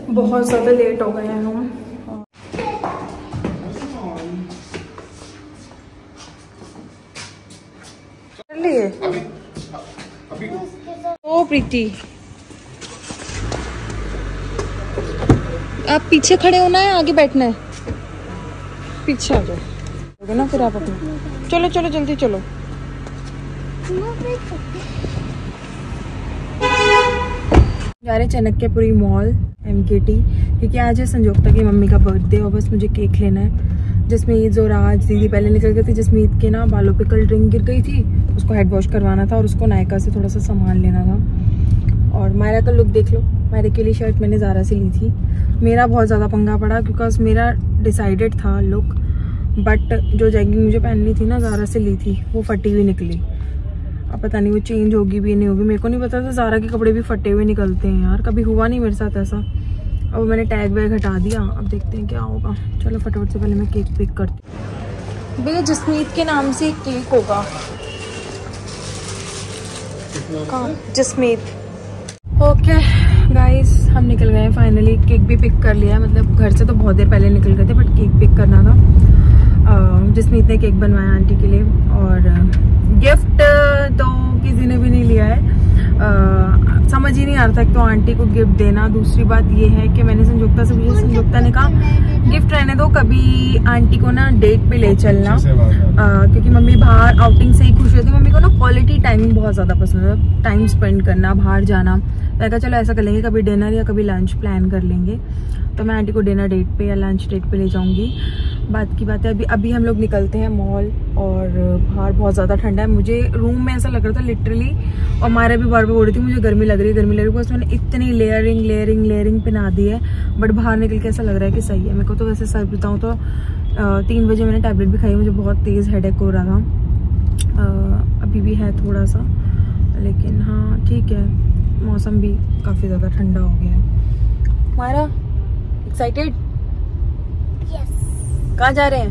बहुत ज़्यादा लेट हो गए हैं हम। ओ प्रीति, आप पीछे खड़े होना है, आगे बैठना है? पीछे आ जाओ ना फिर आप अपने। चलो चलो जल्दी चलो। जा रहे चाणक्यपुरी मॉल MKT, क्योंकि आज है संजोक्ता की मम्मी का बर्थडे और बस मुझे केक लेना है। जसमीत और आज दीदी पहले निकल गई थी। जसमीत के ना बालों पे कल ड्रिंक गिर गई थी, उसको हेड वॉश करवाना था और उसको नायका से थोड़ा सा सामान लेना था। और मायरा का लुक देख लो, मायरे के लिए शर्ट मैंने ज़ारा से ली थी। मेरा बहुत ज़्यादा पंगा पड़ा बिकॉज मेरा डिसाइडेड था लुक, बट जो जैगिंग मुझे पहननी थी ना ज़ारा से ली थी, वो फटी हुई निकली। अब पता नहीं वो चेंज होगी भी नहीं होगी, मेरे को नहीं पता था। ज़ारा के कपड़े भी फटे हुए निकलते हैं यार, कभी हुआ नहीं मेरे साथ ऐसा। अब मैंने टैग वैग हटा दिया, अब देखते हैं क्या होगा। चलो फटाफट से पहले मैं केक पिक करती हूँ। भैया जसमीत के नाम से एक केक होगा। कहाँ? जसमीत। ओके गाइस, हम निकल गए फाइनली। केक भी पिक कर लिया, मतलब घर से तो बहुत देर पहले निकल गए थे, बट केक पिक करना था। जसमीत ने केक बनवाया आंटी के लिए और गिफ्ट तो किसी ने भी नहीं लिया है। समझ ही नहीं आ रहा था तो आंटी को गिफ्ट देना। दूसरी बात ये है कि मैंने संजुक्ता से पूछा, संजुक्ता ने कहा गिफ्ट रहने दो, कभी आंटी को ना डेट पे ले चलना, क्योंकि मम्मी बाहर आउटिंग से ही खुश होती है। मम्मी को ना क्वालिटी टाइम बहुत ज्यादा पसंद है, टाइम स्पेंड करना, बाहर जाना। तो कहा चलो ऐसा कर लेंगे, कभी डिनर या कभी लंच प्लान कर लेंगे। तो मैं आंटी को डिनर डेट पे या लंच डेट पे ले जाऊंगी। बात की बात है अभी हम लोग निकलते हैं मॉल और बाहर बहुत ज़्यादा ठंडा है। मुझे रूम में ऐसा लग रहा था लिटरली, और मायरा भी बार बार बोल रही थी मुझे गर्मी लग रही है बस मैंने इतनी लेयरिंग पहना दी है, बट बाहर निकल के ऐसा लग रहा है कि सही है। मेरे को तो वैसे सर बताऊँ तो 3 बजे मैंने टैबलेट भी खाई, मुझे बहुत तेज़ हेडेक हो रहा था। अभी भी है थोड़ा सा, लेकिन हाँ ठीक है। मौसम भी काफ़ी ज़्यादा ठंडा हो गया है। मायरा एक्साइटेड? यस। कहाँ जा रहे हैं?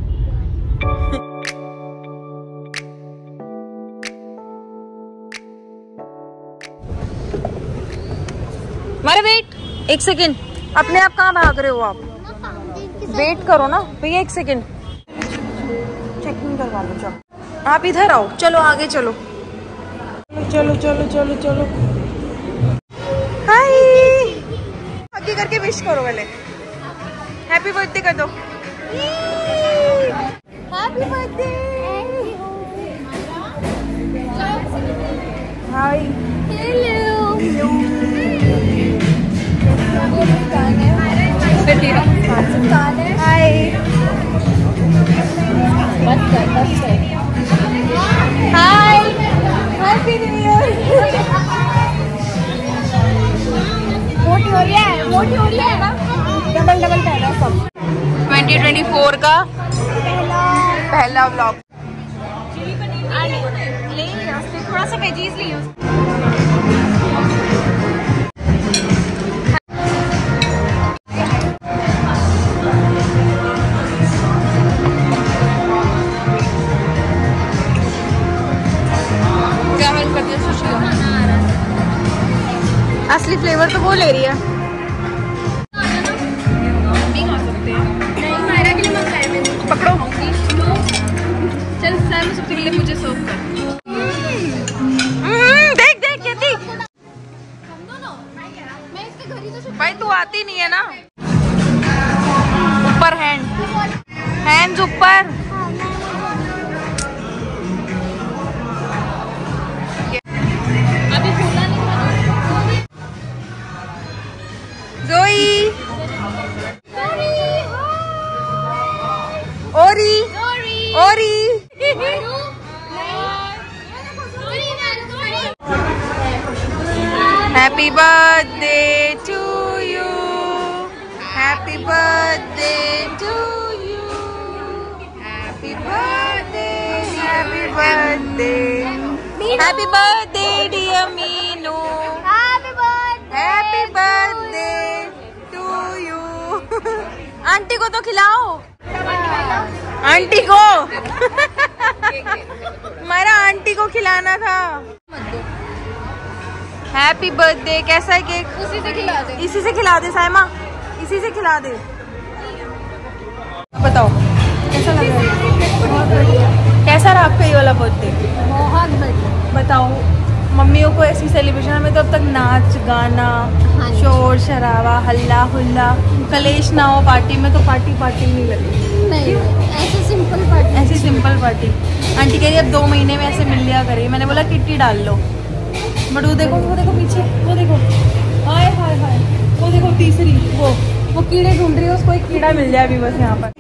मारे वेट 1 सेकेंड, अपने आप कहाँ भाग रहे हो आप? वेट करो ना भैया 1 सेकेंड, चेकिंग करवा लो। चलो आप इधर आओ, चलो आगे चलो, चलो चलो चलो चलो। हाय, आगे करके विश करो पहले। हैप्पी बर्थडे कर दो। Happy birthday. Hi, hello hello. Hi, hi, happy new year. मोटी हो रही है ना, डबल पहना सब। 2024 का पहला व्लॉग। थोड़ा सा वेजीज ले क्या हेल्प करती है सुशी? असली फ्लेवर तो वो ले रही है। पकड़ो, चल सैम सबसे पहले मुझे सर्व कर। देख देख कहती भाई तू आती नहीं है ना। ऊपर हैंड्स ऊपर। जोई, ओरी happy birthday to you, happy birthday to you, happy birthday, happy birthday, happy birthday dear Meenu, happy birthday to you. Aunty को तो खिलाओ, आंटी को हमारा आंटी को खिलाना था। Happy birthday. कैसा है केक? उसी से खिला दे। इसी से खिला दे साइमा, इसी से खिला दे। बताओ कैसा लग रहा है? कैसा रहा आपका ये वाला बर्थडे? बहुत बढ़िया। बताओ, मम्मियों को ऐसी सेलिब्रेशन में तो अब तक नाच गाना, शोर शराबा, हल्ला हुल्ला, कलेश ना हो पार्टी में, तो पार्टी नहीं लगी। नहीं, ऐसे सिंपल पार्टी। ऐसी सिंपल पार्टी। आंटी कह रही अब 2 महीने में ऐसे मिल लिया करिए। मैंने बोला किट्टी डाल लो, बट वो देखो पीछे, वो देखो, हाय हाय हाय, वो देखो तीसरी, वो कीड़े ढूंढ रही है, उसको एक कीड़ा मिल जाए अभी बस यहाँ पर।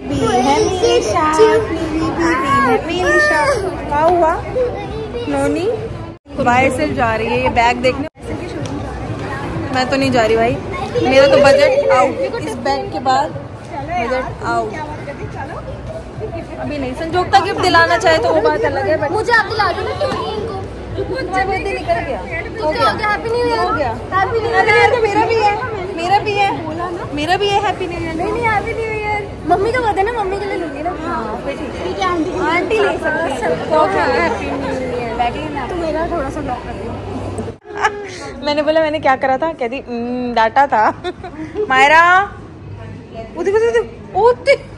क्या हुआ? नोनी बाय सिर्फ जा रही है ये बैग देखने। मैं तो नहीं जा रही भाई, मेरा तो बजट आउट। इस बैग के बाद बजट आउट। अभी नहीं, संजोगता गिफ्ट दिलाना चाहे तो वो बात अलग है, बट मुझे आप दिला दो ना। बर्थडे निकल गया, हो गया। Happy new year. हो गया। Happy new year. तो मेरा भी है, मेरा भी है, मेरा भी है। Happy new year. नहीं हैप्पी न्यू ईयर। मम्मी का बर्थडे ना, मम्मी के लिए लूंगी ना। हाँ फिर ठीक है। आंटी ले सकती है। Happy new year. बैग लेना तो मेरा थोड़ा सा ब्लॉक कर दिया। मैंने बोला मैंने क्या करा था, कहती डाटा था। मायरा वो देखो,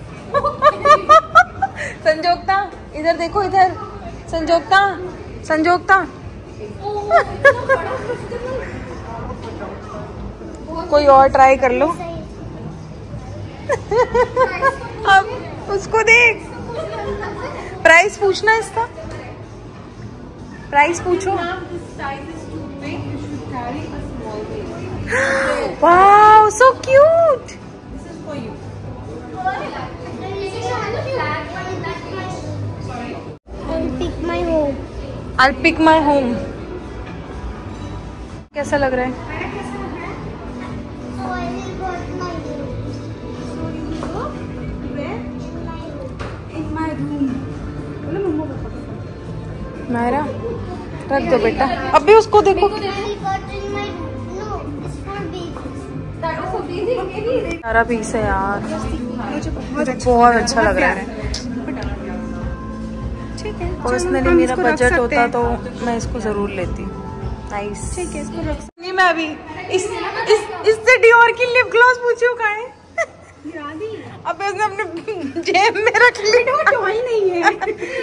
संजोगता इधर देखो, इधर संजोगता कोई और ट्राई कर लो। अब उसको देख। प्राइस पूछना इसका, प्राइस पूछो। Wow so cute. I'll pick my home. कैसा लग रहा है? मायरा रख दो बेटा, अभी उसको देखो। सारा पीस है यार, मुझे बहुत अच्छा लग रहा है। पर्सनली मेरा बजट होता तो मैं इसको जरूर लेती। नाइस, ठीक है, इसको रख। नहीं मैं अभी इससे डियोर की लिप ग्लॉस पूछी कहाँ है? अब उसने अपने जेब में रख ली। नहीं है।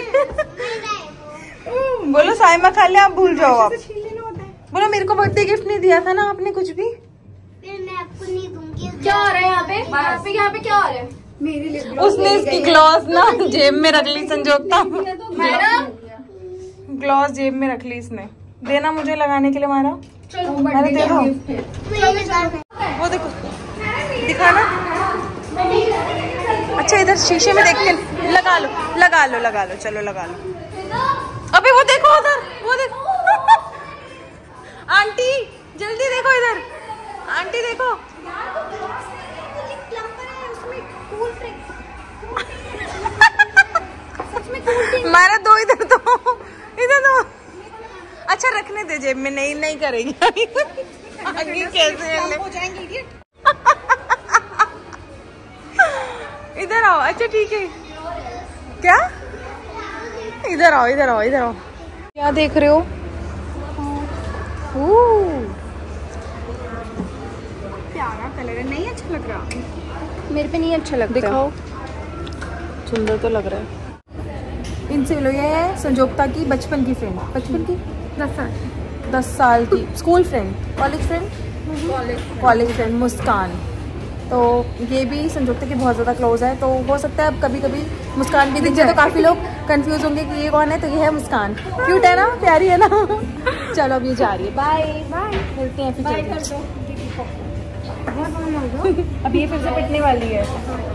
बोलो साइमा खा ले, आप भूल जाओ। आप बोलो मेरे को बर्थडे गिफ्ट नहीं दिया था ना आपने कुछ भी। फिर मैं आपको नहीं दूंगी। क्या हो रहा है यहाँ पे? यहाँ पे क्या हो रहा है? मेरी लिप उसने इसकी ग्लॉस ना जेब में रख ली। संजोगता ग्लॉस जेब में रख ली इसने। देना मुझे लगाने के लिए मारा। अरे दे दो। वो देखो, दिखाना। अच्छा इधर शीशे में देख के लगा लो। चलो लगा लो। अबे वो देखो उधर, वो देखो। आंटी जल्दी देखो इधर, आंटी देखो। मारा दो इधर दो। अच्छा रखने दे जेब में, नहीं करेगी। आगे कैसे हो जाएंगे? इधर आओ। अच्छा ठीक है, क्या? इधर आओ। क्या देख रहे हो? प्यारा कलर है, नहीं अच्छा लग रहा मेरे पे, नहीं अच्छा लगता। दिखाओ, सुंदर तो लग रहा है। इनसे मिलो, ये है संजोगता की बचपन की फ्रेंड। बचपन की 10 साल की school friend, college friend Muskaan. तो ये भी संजोगता की बहुत ज़्यादा क्लोज है। तो हो सकता है अब कभी कभी मुस्कान भी दिख जाए तो काफ़ी लोग कंफ्यूज होंगे कि ये कौन है। तो ये है मुस्कान। क्यूट है ना, प्यारी है ना। चलो अब ये जा रही है। बाय मिलते हैं फिर। अब ये फिर से पिटने वाली है।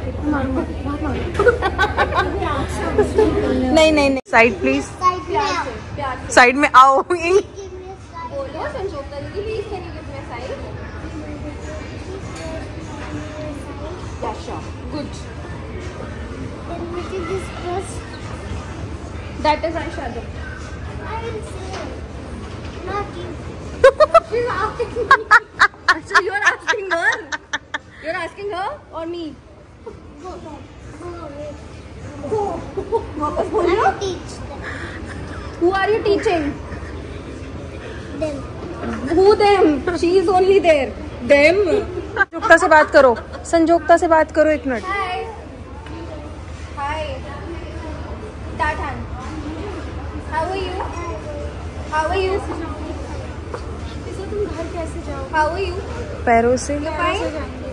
नहीं साइड प्लीज, साइड में आओ। बोलो संजोगता दीदी please, can you give me side? Yeah sure, good. That is eyeshadow. I will say not you. She's asking me. So you're asking her? You're asking her or me? Go. वापस बोलो। Teach them. Who are you teaching? Them. Who them? She is only there. Them. संजोक्ता से बात करो. संजोक्ता से बात करो 1 minute. Hi. Hi. Tatan. How are you? How are you? तुम घर कैसे जाओ? How are you? पैरों से. You fine?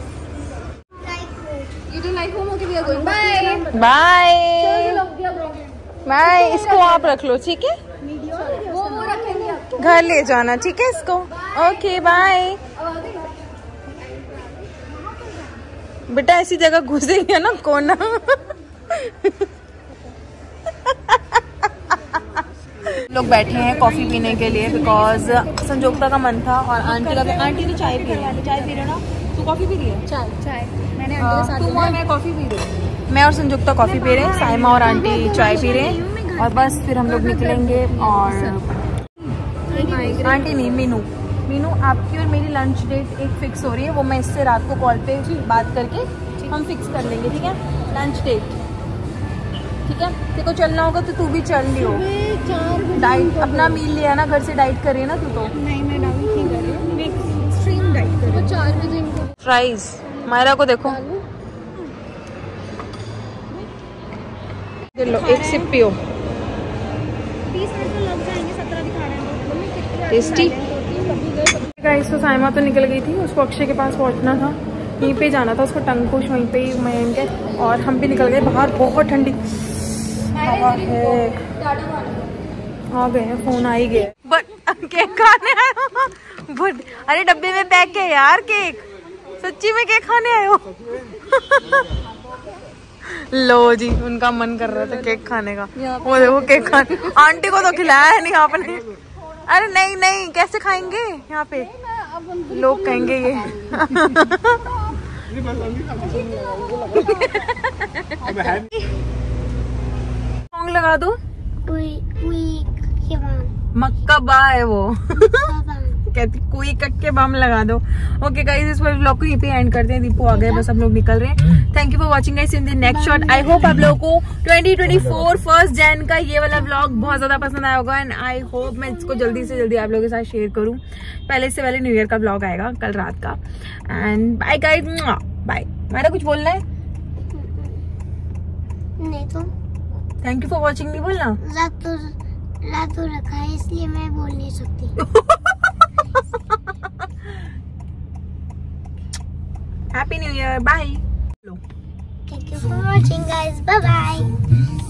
You don't like home? Okay, we are going. Bye. Bye. Bye. इसको आप रख लो, ठीक है? वो रखेंगे आपको. घर ले जाना, ठीक है इसको. Okay bye. बेटा ऐसी जगह घुसेंगे ना कोना. लोग बैठे हैं कॉफी पीने के लिए बिकॉज संजोक्ता का मन था और आंटी का. आंटी तो चाय पी रही है. चाय पी रहे ना. तू कॉफी पी रही है? चाय मैंने आंटी के साथ. तुम और मैं कॉफी पी रहे हैं. मैं और संजुक्ता कॉफी पी रहे हैं. साइमा और आंटी चाय पी रहे हैं और बस फिर हम लोग निकलेंगे. और आंटी नहीं, मीनू आपकी और मेरी लंच डेट एक फिक्स हो रही है. वो मैं इससे रात को कॉल पे बात करके हम फिक्स कर लेंगे, ठीक है? लंच डेट, ठीक है? तेरे को चलना होगा तो तू भी चल लियो. डाइट अपना मील लिया ना, घर से डाइट कर रही है ना तू तो. नहीं, मैं डाइट नहीं कर रही हूँ. मैं एक्सट्रीम डाइट कर रही हूँ. 4 बजे इनको फ्राइज. मायरा को देखो. लो एक सिप पियो. 20 मिनट तो लग जाएंगे. 17 दिखा रहे हैं. टेस्टी. गाइस तो साइमा तो निकल गई थी. उसको अक्षय के पास पहुंचना था. यहीं पे जाना था उसको. टंगकुश वहीं पे ही मैं के. और हम भी निकल गए बाहर. बहुत ठंडी हवा है. आ गए हैं. फोन आ ही गया. बट केक खाने आए हो? बट अरे डब्बे में पैक है यार केक. सच्ची में केक खाने आए हो? लो जी, उनका मन कर रहा था केक खाने का. वो देखो केक खाने. आंटी को तो खिलाया है नहीं आपने. अरे नहीं नहीं, कैसे खाएंगे यहाँ पे? लोग कहेंगे ये. सॉन्ग लगा दो. मक्का बा है वो. कहती कोई कक्के बम लगा दो. ओके गाइस, इस व्लॉग को यहीं पे एंड करते हैं. दीपू आ गए, बस हम लोग निकल रहे हैं. Thank you for watching guys in the next shot. I hope आप लोगों को 2024 1 जैन का ये वाला व्लॉग बहुत ज्यादा पसंद आया होगा. एंड आई होप मैं इसको जल्दी से जल्दी आप लोगों के साथ शेयर करूं. पहले से पहले न्यू ईयर का व्लॉग आएगा कल रात का. And bye guys. बाय. मेरा कुछ बोलना है? नहीं तो थैंक यू फॉर वॉचिंग नहीं बोलना. रातों रखा है इसलिए मैं बोल नहीं सकती. Happy New Year. Bye. Thank you for watching guys. Bye bye.